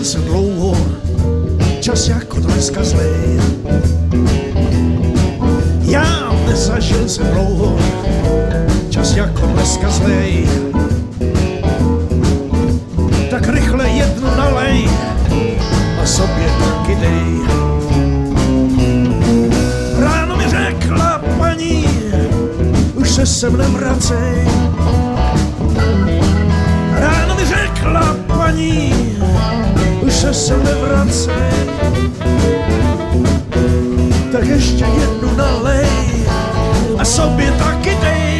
jsem dlouho, čas jako dneska zlej. Já nezažil jsem dlouho, čas jako dneska zlej. Tak rychle jednu nalej a sobě taky dej. Ráno mi řekla paní, už se sem nevracej. Ráno mi řekla paní, už se sem nevracej. Tak ještě jednu nalej a sobě taky dej.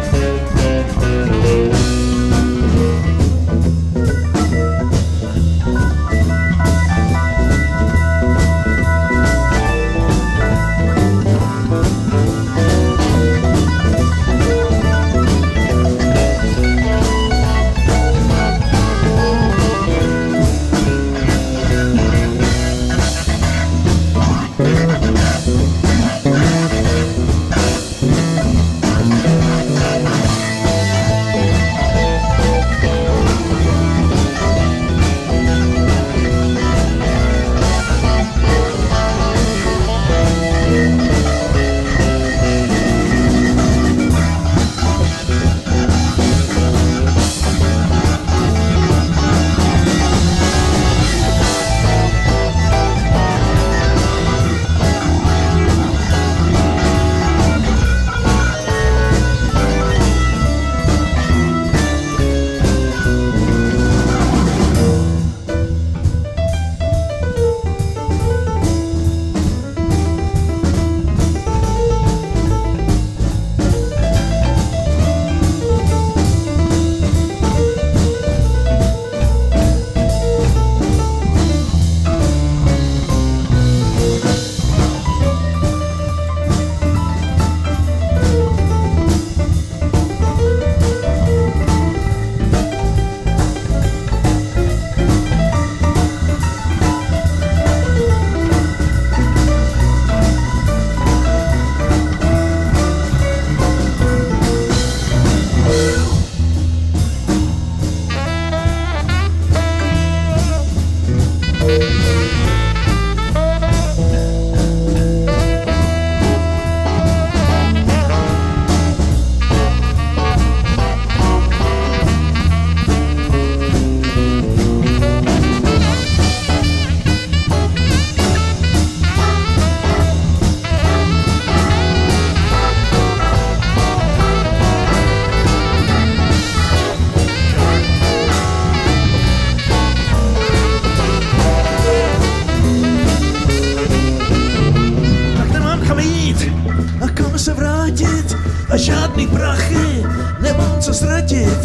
A žádný prachy, nemám co ztratit.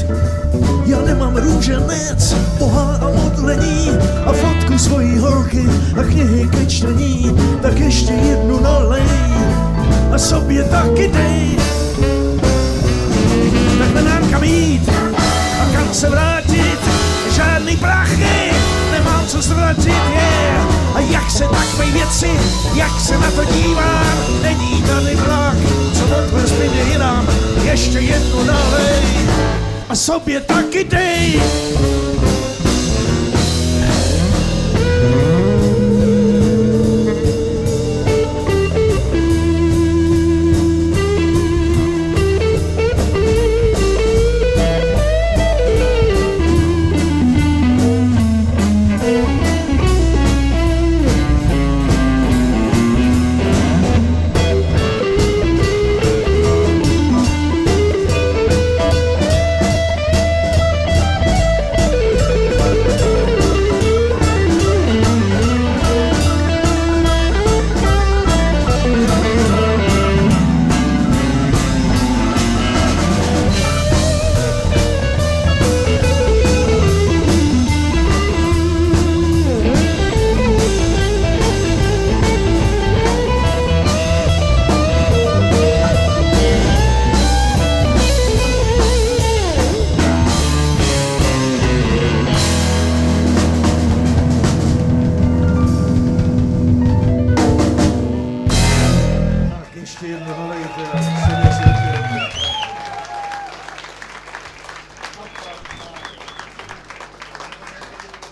Já nemám růženec, boha a modlení a fotku svojí holky a knihy ke čtení. Tak ještě jednu nalej a sobě taky dej. Tak nemám kam jít a kam se vrátit. Žádný prachy, nemám co ztratit, yeah. A jak se takové věci, jak se na to dívám, není tady vlak, co odvez mi mě jinam. Ještě jednu nalej a sobě taky dej.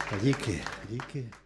Díky, díky.